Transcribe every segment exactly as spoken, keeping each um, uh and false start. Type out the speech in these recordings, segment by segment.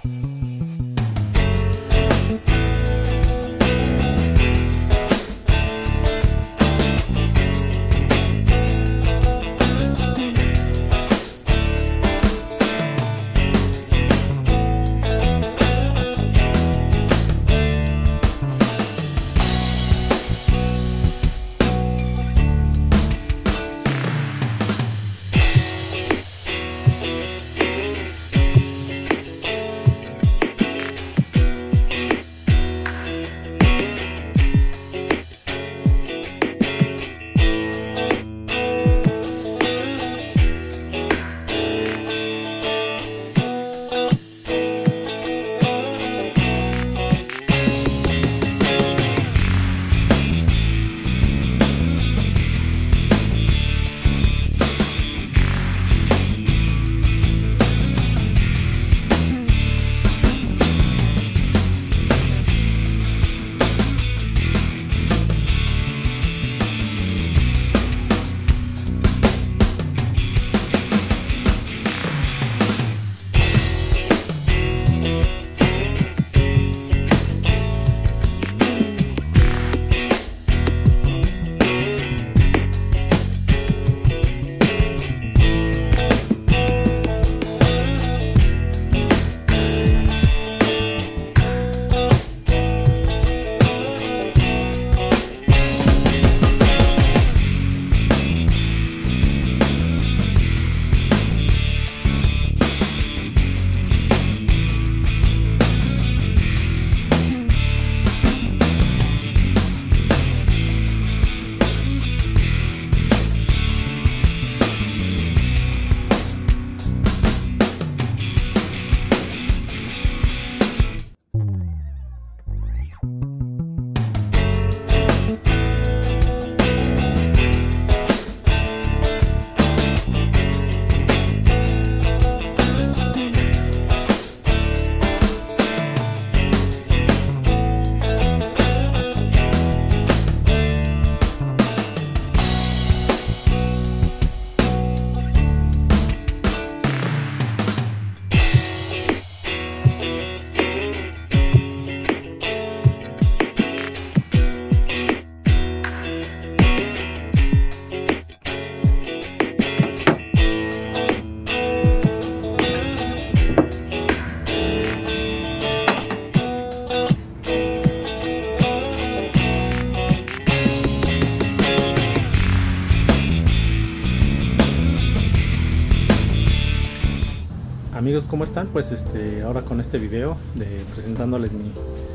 Amigos, ¿cómo están? Pues este ahora con este video de presentándoles mi,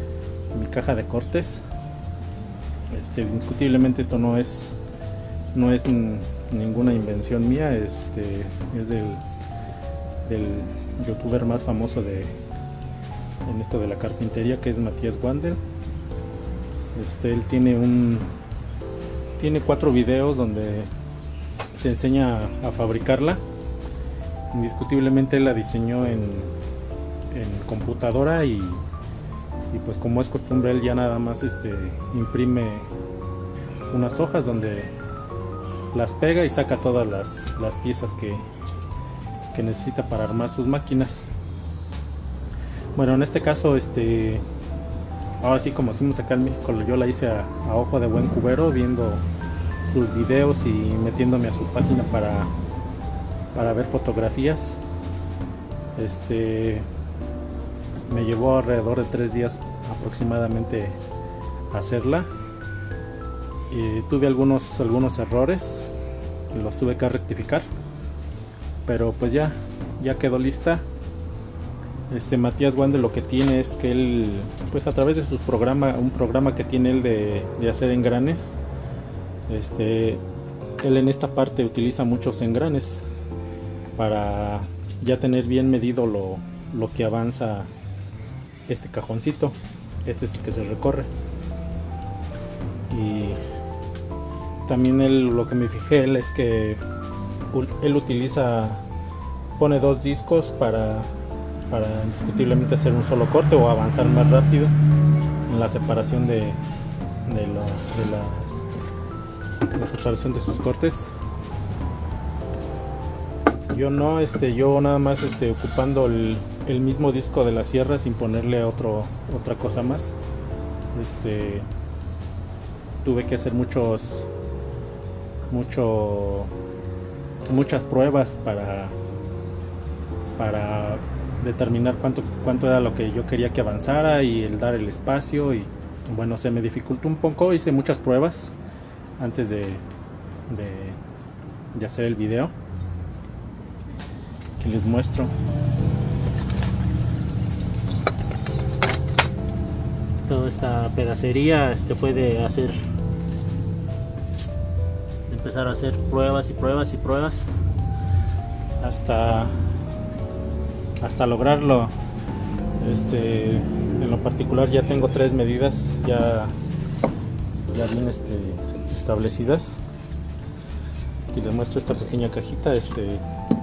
mi caja de cortes. Este indiscutiblemente esto no es no es ninguna invención mía, este es del, del youtuber más famoso de en esto de la carpintería, que es Matías Wandel. Este él tiene un tiene cuatro videos donde se enseña a fabricarla. Indiscutiblemente él la diseñó en, en computadora y, y pues como es costumbre él ya nada más este imprime unas hojas donde las pega y saca todas las, las piezas que, que necesita para armar sus máquinas. Bueno, en este caso este ahora sí, como decimos acá en México, yo la hice a, a ojo de buen cubero, viendo sus videos y metiéndome a su página para para ver fotografías. Este me llevó alrededor de tres días aproximadamente hacerla, y tuve algunos algunos errores, los tuve que rectificar, pero pues ya ya quedó lista. Este Matías Wandel lo que tiene es que él, pues a través de sus programas, un programa que tiene él de, de hacer engranes, este él en esta parte utiliza muchos engranes para ya tener bien medido lo, lo que avanza este cajoncito. Este es el que se recorre, y también él, lo que me fijé él es que él utiliza, pone dos discos para, para indiscutiblemente hacer un solo corte o avanzar más rápido en la separación de, de, la, de las, la separación de sus cortes. Yo no, este, yo nada más este, ocupando el, el mismo disco de la sierra sin ponerle otro, otra cosa más. Este, tuve que hacer muchos, mucho, muchas pruebas para, para determinar cuánto, cuánto era lo que yo quería que avanzara y el dar el espacio. Y bueno, se me dificultó un poco, hice muchas pruebas antes de, de, de hacer el video que les muestro. Toda esta pedacería este puede hacer empezar a hacer pruebas y pruebas y pruebas hasta hasta lograrlo. Este, en lo particular ya tengo tres medidas ya ya bien este, establecidas. Aquí les muestro esta pequeña cajita. Este,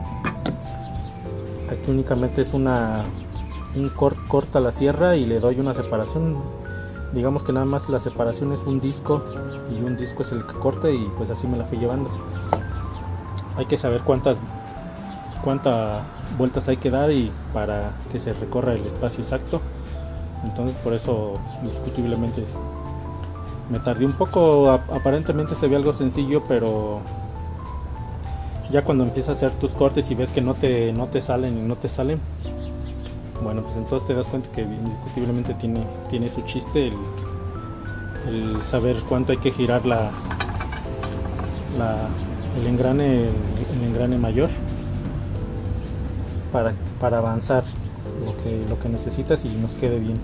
aquí únicamente es una un cort, corta la sierra y le doy una separación. Digamos que nada más la separación es un disco y un disco es el que corte, y pues así me la fui llevando. Hay que saber cuántas cuántas vueltas hay que dar y para que se recorra el espacio exacto. Entonces por eso indiscutiblemente es, me tardé un poco. Aparentemente se ve algo sencillo, pero ya cuando empiezas a hacer tus cortes y ves que no te, no te salen y no te salen, bueno, pues entonces te das cuenta que indiscutiblemente tiene, tiene su chiste el, el saber cuánto hay que girar la, la, el engrane, el, el engrane mayor para, para avanzar lo que, lo que necesitas y nos quede bien.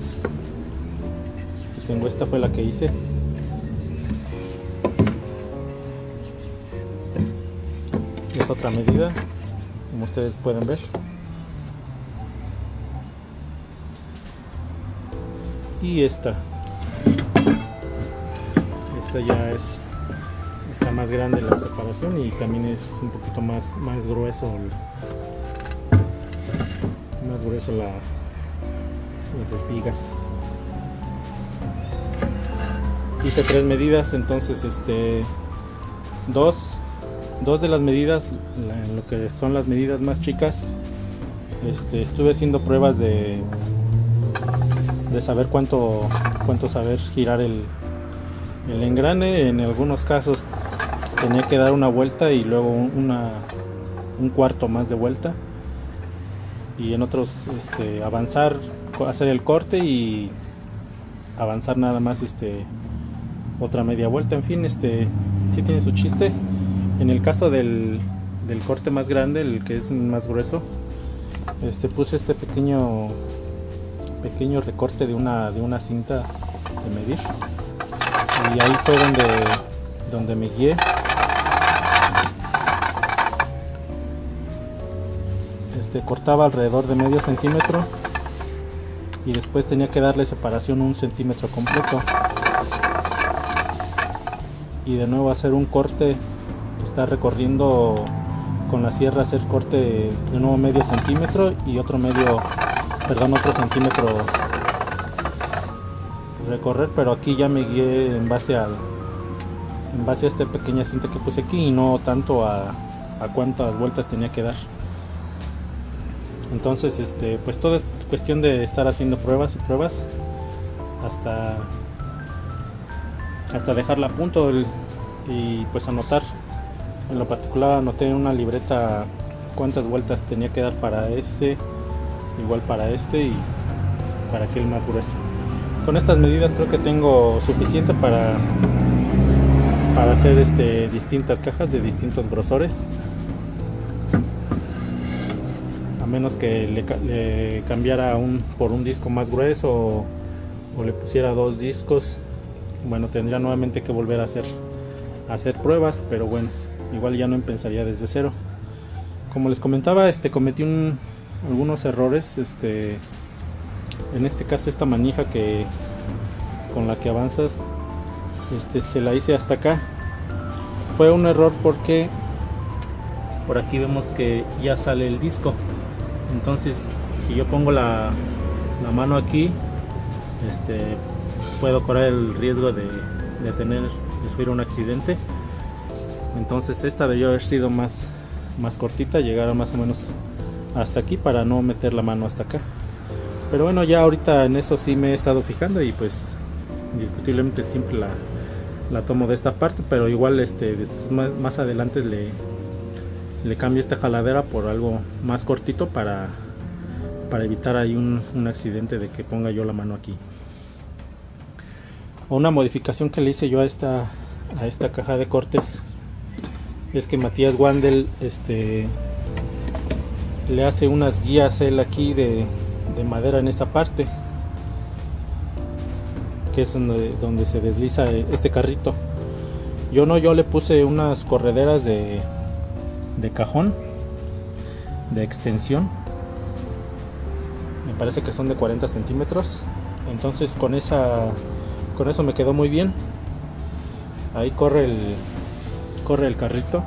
Aquí tengo, esta fue la que hice. Es otra medida, como ustedes pueden ver. Y esta esta ya es está más grande la separación y también es un poquito más más grueso más grueso la, las espigas. Hice tres medidas, entonces este dos dos de las medidas, la, lo que son las medidas más chicas, este, estuve haciendo pruebas de de saber cuánto cuánto saber girar el, el engrane. En algunos casos tenía que dar una vuelta y luego una un cuarto más de vuelta, y en otros este, avanzar, hacer el corte y avanzar nada más este otra media vuelta. En fin, este sí tiene su chiste. En el caso del, del corte más grande, el que es más grueso, este puse este pequeño pequeño recorte de una de una cinta de medir, y ahí fue donde donde me guié. Este cortaba alrededor de medio centímetro y después tenía que darle separación un centímetro completo, y de nuevo hacer un corte, estar recorriendo con la sierra, hacer corte de nuevo medio centímetro y otro medio perdón, otro centímetro recorrer, pero aquí ya me guié en base al en base a esta pequeña cinta que puse aquí y no tanto a, a cuántas vueltas tenía que dar. Entonces este pues todo es cuestión de estar haciendo pruebas y pruebas hasta hasta dejarla a punto el, y pues anotar. En lo particular anoté en una libreta cuántas vueltas tenía que dar para este, igual para este y para aquel más grueso. Con estas medidas creo que tengo suficiente para para hacer este distintas cajas de distintos grosores, a menos que le, le cambiara un por un disco más grueso o, o le pusiera dos discos. Bueno, tendría nuevamente que volver a hacer a hacer pruebas, pero bueno, igual ya no empezaría desde cero. Como les comentaba, este cometí un algunos errores. Este en este caso, esta manija que con la que avanzas, este se la hice hasta acá. Fue un error porque por aquí vemos que ya sale el disco. Entonces si yo pongo la, la mano aquí, este puedo correr el riesgo de, de tener de sufrir un accidente. Entonces esta debió haber sido más más cortita, llegar más o menos hasta aquí para no meter la mano hasta acá. Pero bueno, ya ahorita en eso sí me he estado fijando y pues indiscutiblemente siempre la, la tomo de esta parte, pero igual este más, más adelante le, le cambio esta jaladera por algo más cortito para, para evitar ahí un, un accidente de que ponga yo la mano aquí. Una modificación que le hice yo a esta, a esta caja de cortes es que Matías Wandel este, le hace unas guías él aquí de, de madera en esta parte, que es donde, donde se desliza este carrito. Yo no, yo le puse unas correderas de, de cajón, de extensión, me parece que son de cuarenta centímetros. Entonces con esa con eso me quedó muy bien. Ahí corre el corre el carrito.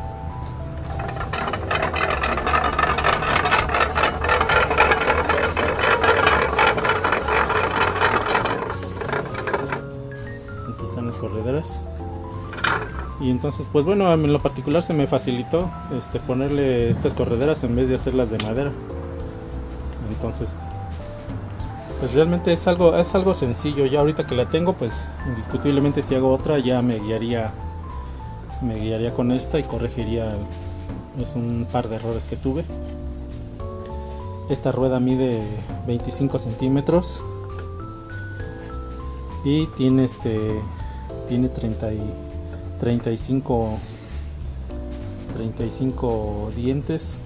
Aquí están las correderas. Y entonces pues bueno, en lo particular se me facilitó este ponerle estas correderas en vez de hacerlas de madera. Entonces pues realmente es algo es algo sencillo. Ya ahorita que la tengo, pues indiscutiblemente si hago otra ya me guiaría me guiaría con esta y corregiría es un par de errores que tuve. Esta rueda mide veinticinco centímetros y tiene este tiene treinta y, treinta y cinco dientes.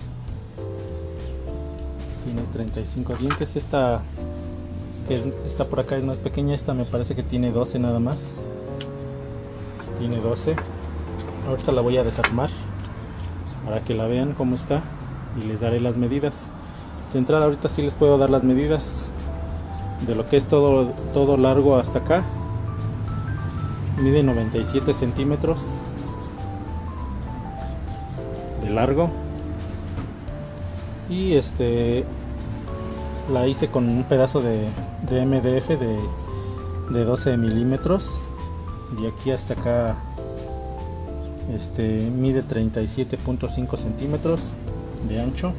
Tiene treinta y cinco dientes. Esta que es, esta por acá es más pequeña. Esta me parece que tiene doce nada más. Tiene doce. Ahorita la voy a desarmar para que la vean cómo está y les daré las medidas. De entrada ahorita sí les puedo dar las medidas de lo que es todo, todo largo hasta acá. Mide noventa y siete centímetros de largo. Y este la hice con un pedazo de, de M D F de, de doce milímetros. De aquí hasta acá este mide treinta y siete punto cinco centímetros de ancho.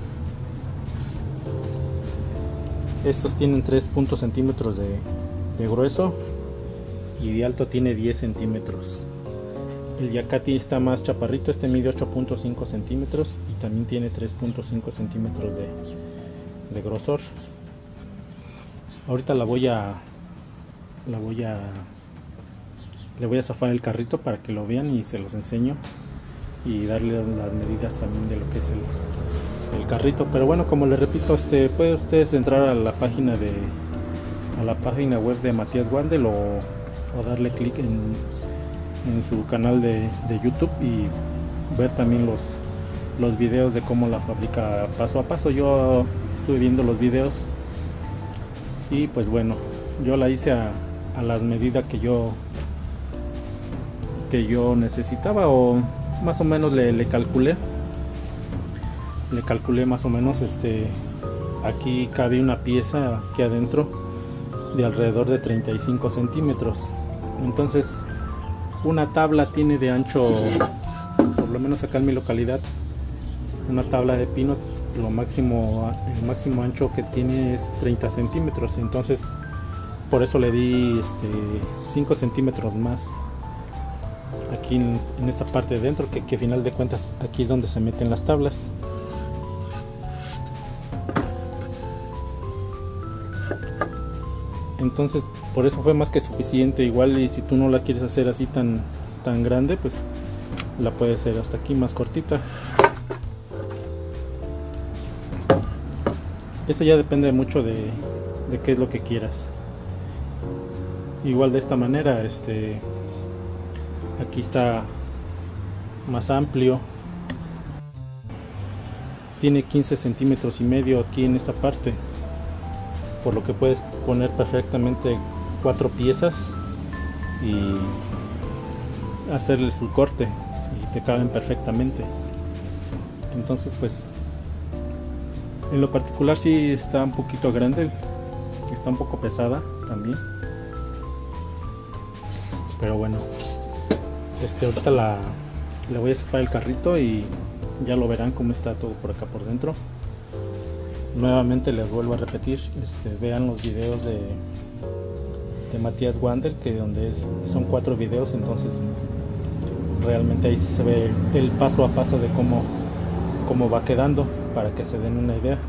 Estos tienen tres punto centímetros de, de grueso y de alto tiene diez centímetros. El Yacati está más chaparrito, este mide ocho punto cinco centímetros y también tiene tres punto cinco centímetros de, de grosor. Ahorita la voy a la voy a le voy a zafar el carrito para que lo vean y se los enseño y darle las medidas también de lo que es el, el carrito. Pero bueno, como les repito, este pueden ustedes entrar a la página de a la página web de Matías Wandel o, o darle clic en en su canal de, de YouTube y ver también los, los videos de cómo la fabrica paso a paso. Yo estuve viendo los videos y pues bueno, yo la hice a, a las medidas que yo que yo necesitaba, o más o menos le, le calculé le calculé más o menos. Este aquí cabe una pieza aquí adentro de alrededor de treinta y cinco centímetros. Entonces una tabla tiene de ancho, por lo menos acá en mi localidad, una tabla de pino, lo máximo, el máximo ancho que tiene es treinta centímetros. Entonces por eso le di este, cinco centímetros más aquí en, en esta parte de dentro, que, que a final de cuentas aquí es donde se meten las tablas. Entonces por eso fue más que suficiente. Igual y si tú no la quieres hacer así tan tan grande, pues la puedes hacer hasta aquí más cortita. Eso ya depende mucho de, de qué es lo que quieras. Igual de esta manera, este aquí está más amplio, tiene quince centímetros y medio aquí en esta parte, por lo que puedes poner perfectamente cuatro piezas y hacerle su corte y te caben perfectamente. Entonces pues en lo particular sí está un poquito grande, está un poco pesada también, pero bueno, este ahorita la le voy a zafar el carrito y ya lo verán cómo está todo por acá por dentro. Nuevamente les vuelvo a repetir, este, vean los videos de, de Matías Wander, que donde es, son cuatro videos, entonces realmente ahí se ve el paso a paso de cómo, cómo va quedando, para que se den una idea.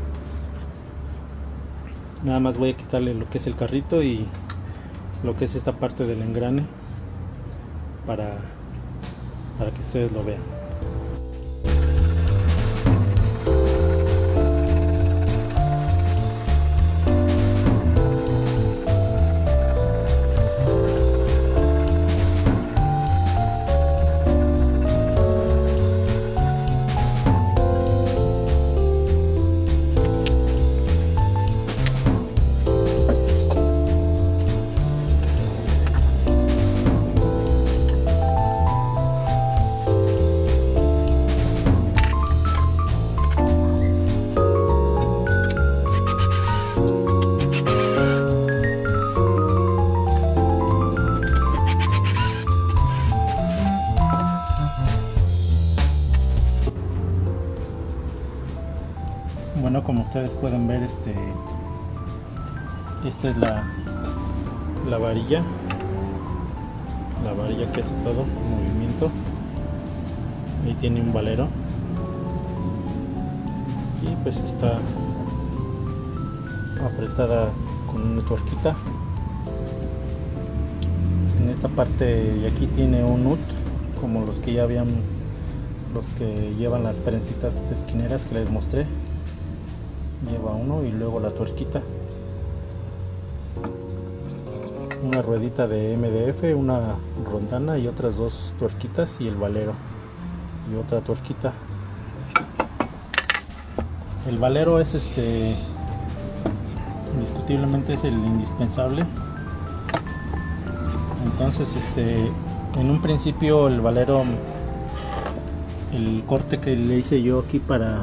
Nada más voy a quitarle lo que es el carrito y lo que es esta parte del engrane para, para que ustedes lo vean. Bueno, como ustedes pueden ver, este esta es la, la varilla la varilla que hace todo el movimiento. Ahí tiene un valero y pues está apretada con una tuerquita. En esta parte y aquí tiene un nut, como los que ya habían, los que llevan las perencitas esquineras que les mostré. Lleva uno y luego la tuerquita, una ruedita de M D F, una rondana y otras dos tuerquitas y el valero y otra tuerquita. El valero es este indiscutiblemente es el indispensable. Entonces este en un principio el valero, el corte que le hice yo aquí para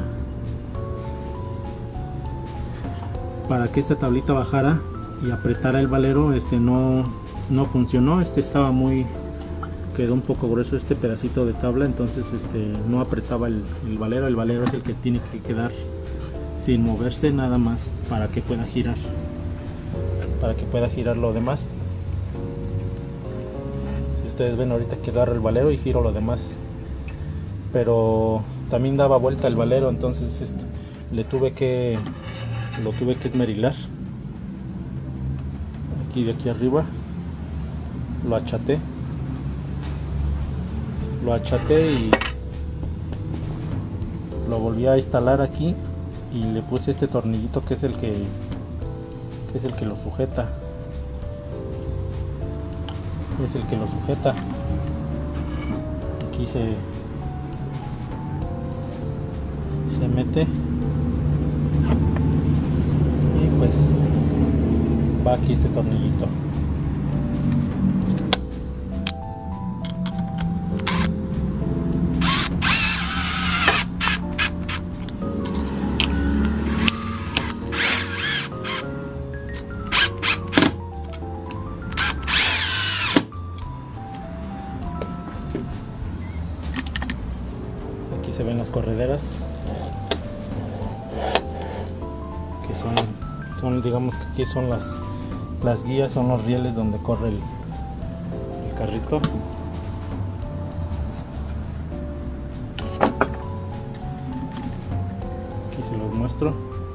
para que esta tablita bajara y apretara el valero, este no no funcionó. Este estaba muy, quedó un poco grueso este pedacito de tabla, entonces este no apretaba el, el valero. El valero es el que tiene que quedar sin moverse, nada más para que pueda girar para que pueda girar lo demás. Si ustedes ven, ahorita que agarro el valero y giro lo demás, pero también daba vuelta el valero, entonces este, le tuve que lo tuve que esmerilar aquí, de aquí arriba lo achaté lo achaté y lo volví a instalar aquí y le puse este tornillito que es el que, que es el que lo sujeta es el que lo sujeta aquí se se mete. Pues va aquí este tornillito. Aquí se ven las correderas, que son Son, digamos que aquí son las, las guías, son los rieles donde corre el, el carrito. Aquí se los muestro.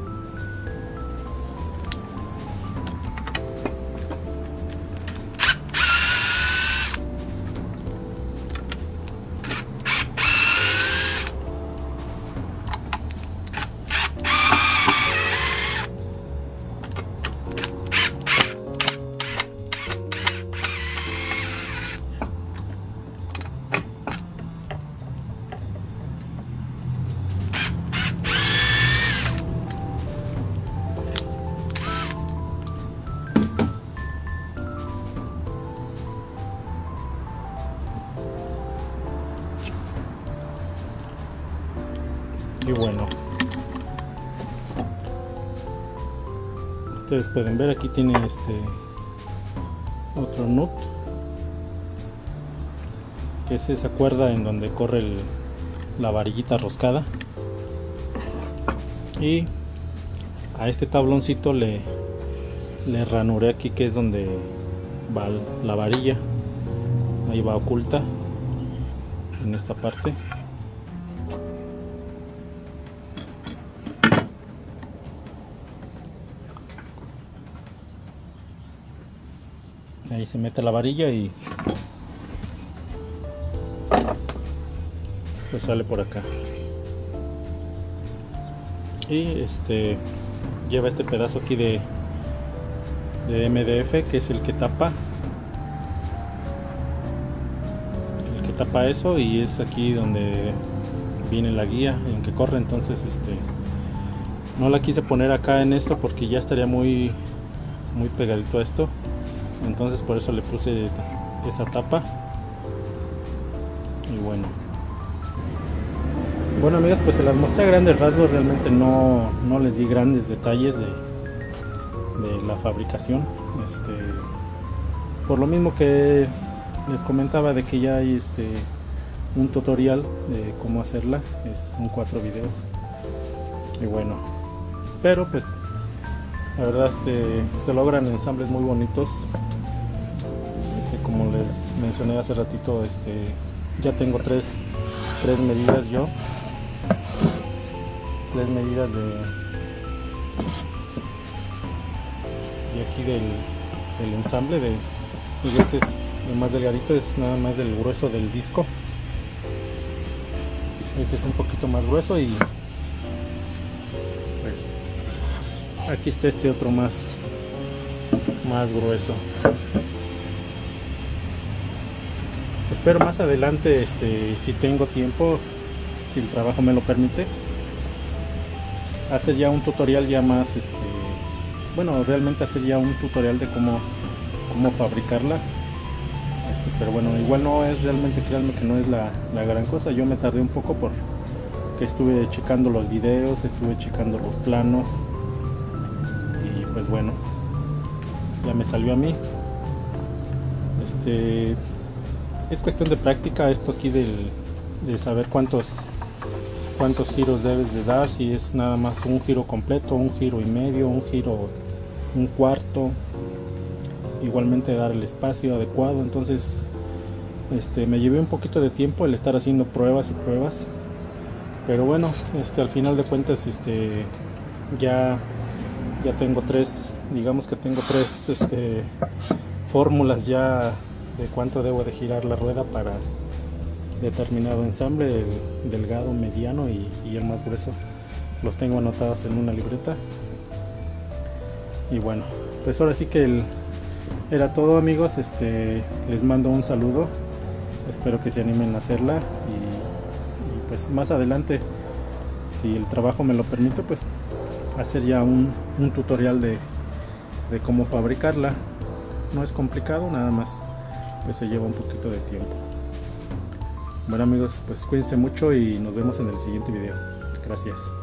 Y bueno, ustedes pueden ver, aquí tiene este otro nut, que es esa cuerda en donde corre el, la varillita roscada, y a este tabloncito le, le ranuré aquí, que es donde va la varilla. Ahí va oculta en esta parte. Ahí se mete la varilla y pues sale por acá. Y este lleva este pedazo aquí de, de M D F, que es el que tapa el que tapa eso, y es aquí donde viene la guía en que corre. Entonces este no la quise poner acá en esto porque ya estaría muy muy pegadito a esto. Entonces por eso le puse esa tapa. Y bueno Bueno amigos, pues se las mostré a grandes rasgos. Realmente no, no les di grandes detalles de, de la fabricación. Este, por lo mismo que les comentaba de que ya hay este un tutorial de cómo hacerla. Son cuatro videos. Y bueno, pero pues la verdad este, se logran ensambles muy bonitos. Este, como les mencioné hace ratito, este, ya tengo tres, tres medidas yo. Tres medidas de, de aquí del, del ensamble de, y este es el más delgadito, es nada más del grueso del disco. Este es un poquito más grueso, y pues aquí está este otro más más grueso. Espero más adelante, este, si tengo tiempo, si el trabajo me lo permite, hacer ya un tutorial ya más, este, bueno, realmente hacer ya un tutorial de cómo, cómo fabricarla. Este, pero bueno, igual no es realmente, créanme que no es la, la gran cosa. Yo me tardé un poco porque estuve checando los videos, estuve checando los planos, y pues bueno, ya me salió a mí. Este, es cuestión de práctica esto aquí del, de saber cuántos cuántos giros debes de dar, si es nada más un giro completo, un giro y medio, un giro, un cuarto. Igualmente dar el espacio adecuado. Entonces este, me llevé un poquito de tiempo el estar haciendo pruebas y pruebas, pero bueno, este, al final de cuentas este, ya, ya tengo tres, digamos que tengo tres este, fórmulas ya de cuánto debo de girar la rueda para determinado ensamble, el delgado, mediano y, y el más grueso. Los tengo anotados en una libreta. Y bueno, pues ahora sí que el, era todo amigos. Este, les mando un saludo, espero que se animen a hacerla, y, y pues más adelante, si el trabajo me lo permite, pues hacer ya un, un tutorial de, de cómo fabricarla. No es complicado, nada más pues se lleva un poquito de tiempo. Bueno amigos, pues cuídense mucho y nos vemos en el siguiente video. Gracias.